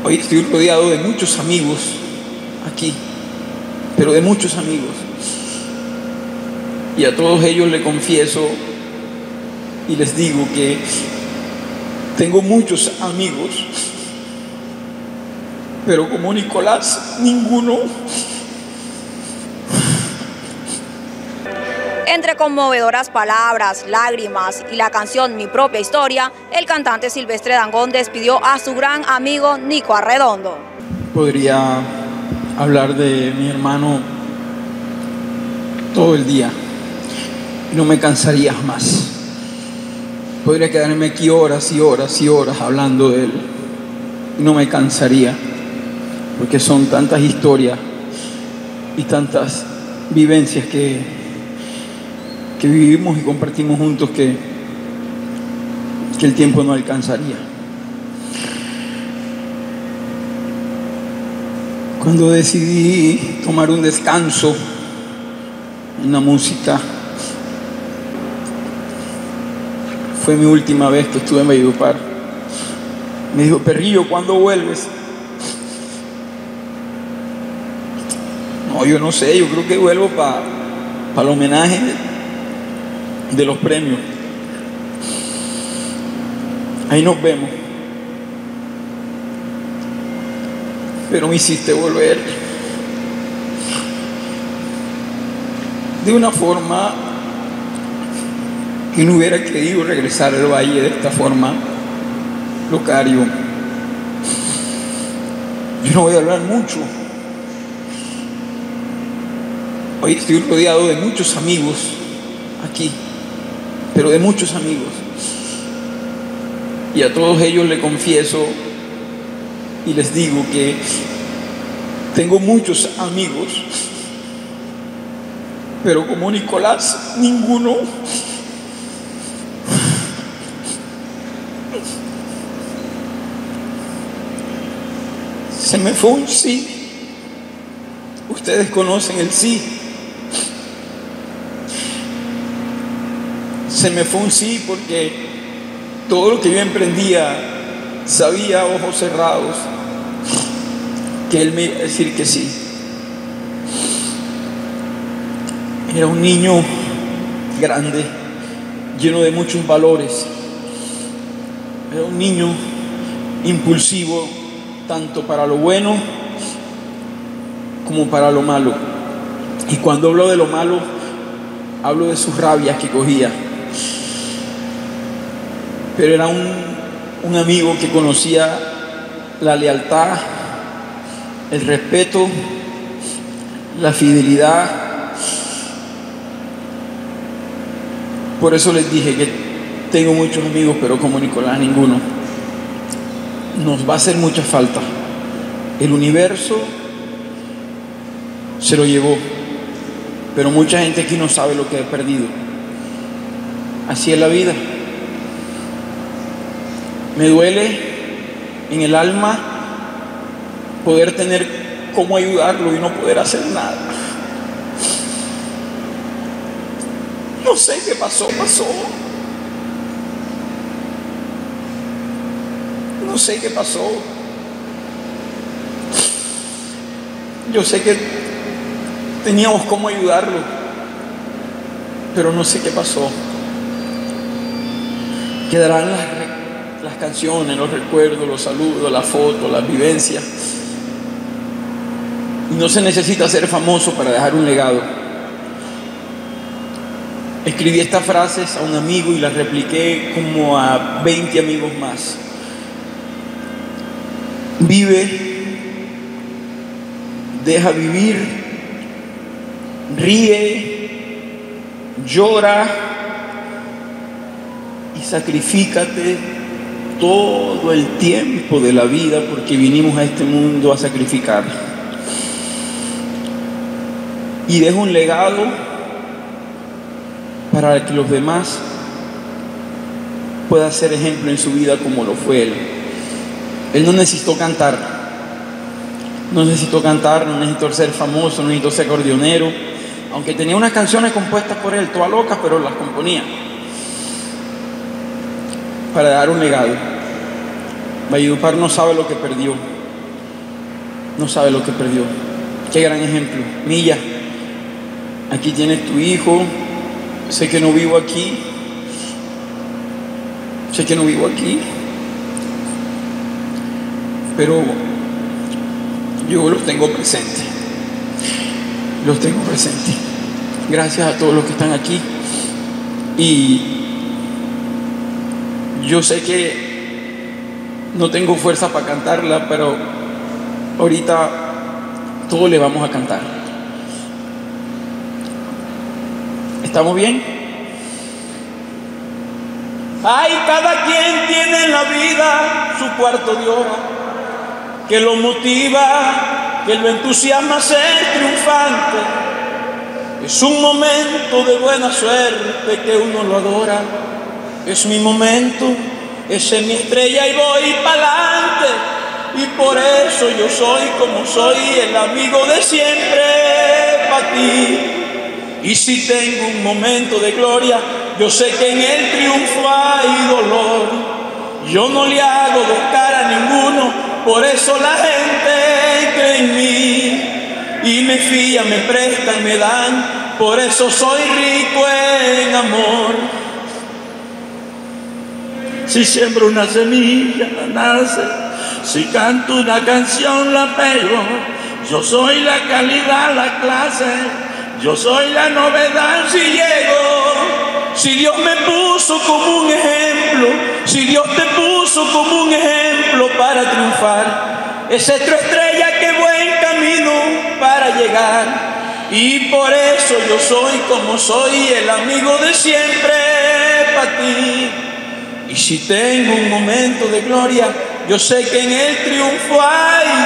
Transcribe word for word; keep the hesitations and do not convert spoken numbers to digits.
Hoy estoy rodeado de muchos amigos aquí, pero de muchos amigos. Y a todos ellos les confieso y les digo que tengo muchos amigos, pero como Nicolás, ninguno. Entre conmovedoras palabras, lágrimas y la canción Mi propia historia, el cantante Silvestre Dangond despidió a su gran amigo Nico Arredondo. Podría hablar de mi hermano todo el día y no me cansaría jamás. Podría quedarme aquí horas y horas y horas hablando de él y no me cansaría, porque son tantas historias y tantas vivencias que que vivimos y compartimos juntos que, que el tiempo no alcanzaría. Cuando decidí tomar un descanso en la música, fue mi última vez que estuve en Valledupar. Me dijo: Perrillo, ¿cuándo vuelves? No, yo no sé, yo creo que vuelvo para pa el homenaje de los premios. Ahí nos vemos. Pero me hiciste volver de una forma que no hubiera querido regresar al valle de esta forma, Locario. Yo no voy a hablar mucho. Hoy estoy rodeado de muchos amigos aquí, pero de muchos amigos. Y a todos ellos les confieso y les digo que tengo muchos amigos, pero como Nicolás, ninguno. Se me fue un sí. Ustedes conocen el sí. Se me fue un sí porque todo lo que yo emprendía sabía a ojos cerrados que él me iba a decir que sí. Era un niño grande, lleno de muchos valores. Era un niño impulsivo, tanto para lo bueno como para lo malo. Y cuando hablo de lo malo, hablo de sus rabias que cogía. Pero era un, un amigo que conocía la lealtad, el respeto, la fidelidad. Por eso les dije que tengo muchos amigos, pero como Nicolás, ninguno. Nos va a hacer mucha falta. El universo se lo llevó, pero mucha gente aquí no sabe lo que he perdido. Así es la vida. Me duele en el alma poder tener cómo ayudarlo y no poder hacer nada. No sé qué pasó, pasó. No sé qué pasó. Yo sé que teníamos cómo ayudarlo, pero no sé qué pasó. Quedarán las las canciones, los recuerdos, los saludos, las fotos, las vivencias. Y no se necesita ser famoso para dejar un legado. Escribí estas frases a un amigo y las repliqué como a veinte amigos más. Vive, deja vivir, ríe, llora y sacrifícate todo el tiempo de la vida, porque vinimos a este mundo a sacrificar. Y deja un legado para que los demás puedan ser ejemplo en su vida como lo fue él. Él no necesitó cantar, no necesitó cantar, no necesitó ser famoso, no necesitó ser acordeonero, aunque tenía unas canciones compuestas por él, todas locas, pero las componía para dar un legado. Valledupar no sabe lo que perdió. no sabe lo que perdió. Qué gran ejemplo. Milla, aquí tienes tu hijo. Sé que no vivo aquí. Sé que no vivo aquí. Pero yo los tengo presentes. Los tengo presentes. Gracias a todos los que están aquí. Y yo sé que no tengo fuerza para cantarla, pero ahorita todos le vamos a cantar. ¿Estamos bien? Ay, cada quien tiene en la vida su cuarto de hora que lo motiva, que lo entusiasma a ser triunfante. Es un momento de buena suerte que uno lo adora. Es mi momento, esa es mi estrella y voy pa'lante. Y por eso yo soy como soy, el amigo de siempre para ti. Y si tengo un momento de gloria, yo sé que en el triunfo hay dolor. Yo no le hago dos caras a ninguno, por eso la gente cree en mí. Y me fían, me prestan, me dan, por eso soy rico en amor. Si siembro una semilla, nace. Si canto una canción, la pego. Yo soy la calidad, la clase. Yo soy la novedad si llego. Si Dios me puso como un ejemplo, si Dios te puso como un ejemplo para triunfar, es tu estrella, que buen camino para llegar. Y por eso yo soy como soy, el amigo de siempre para ti. Y si tengo un momento de gloria, yo sé que en el triunfo hay